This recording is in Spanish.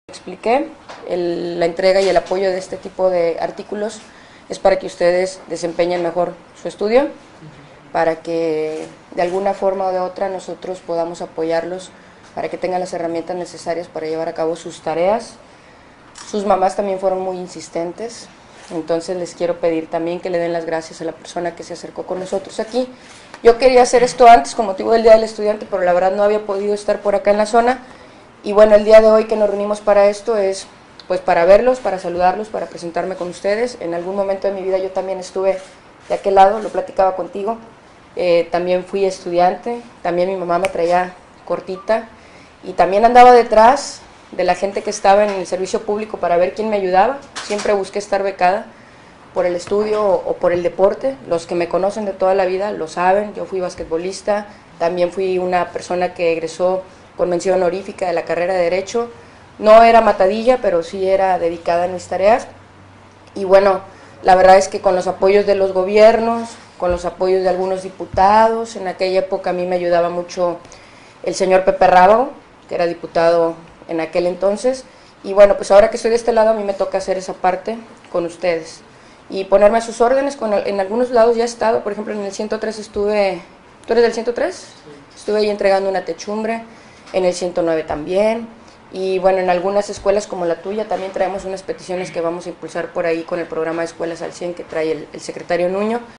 Expliqué, la entrega y el apoyo de este tipo de artículos es para que ustedes desempeñen mejor su estudio, para que de alguna forma o de otra nosotros podamos apoyarlos para que tengan las herramientas necesarias para llevar a cabo sus tareas. Sus mamás también fueron muy insistentes, entonces les quiero pedir también que le den las gracias a la persona que se acercó con nosotros aquí. Yo quería hacer esto antes con motivo del Día del Estudiante, pero la verdad no había podido estar por acá en la zona. Y bueno, el día de hoy que nos reunimos para esto es pues para verlos, para saludarlos, para presentarme con ustedes. En algún momento de mi vida yo también estuve de aquel lado, lo platicaba contigo. También fui estudiante, también mi mamá me traía cortita y también andaba detrás de la gente que estaba en el servicio público para ver quién me ayudaba. Siempre busqué estar becada por el estudio o por el deporte. Los que me conocen de toda la vida lo saben, yo fui basquetbolista, también fui una persona que egresó con mención honorífica de la carrera de Derecho. No era matadilla, pero sí era dedicada en mis tareas. Y bueno, la verdad es que con los apoyos de los gobiernos, con los apoyos de algunos diputados, en aquella época a mí me ayudaba mucho el señor Pepe Rábago, que era diputado en aquel entonces. Y bueno, pues ahora que estoy de este lado, a mí me toca hacer esa parte con ustedes y ponerme a sus órdenes. En algunos lados ya he estado, por ejemplo en el 103 estuve. ¿Tú eres del 103? Sí. Estuve ahí entregando una techumbre, en el 109 también, y bueno, en algunas escuelas como la tuya también traemos unas peticiones que vamos a impulsar por ahí con el programa de Escuelas al 100 que trae el secretario Nuño.